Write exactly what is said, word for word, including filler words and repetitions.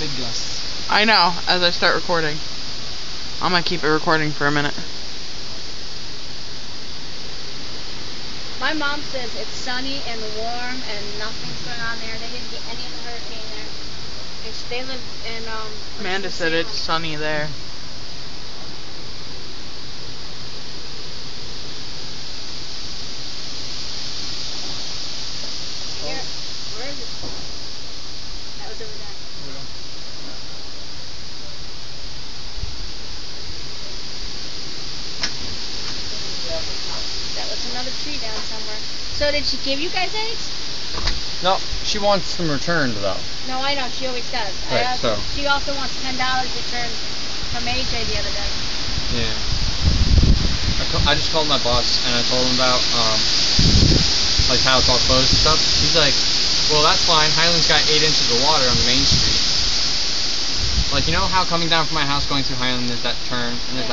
eyeglass. I know, as I start recording. I'm gonna keep it recording for a minute. My mom says it's sunny and warm and nothing's going on there. They didn't get any of the hurricane there. It's, they live in, um... Amanda said it's sunny there. Here, where is it? That was over there. That was another tree down somewhere. So did she give you guys eggs? No, she wants them returned though. No, I know. She always does. Right, I also, so. She also wants ten dollars returned from A J the other day. Yeah. I, ca I just called my boss and I told him about um, like how it's all closed and stuff. He's like, well, that's fine. Highland's got eight inches of water on the main street. Like, you know how coming down from my house going through Highland there's that turn and there's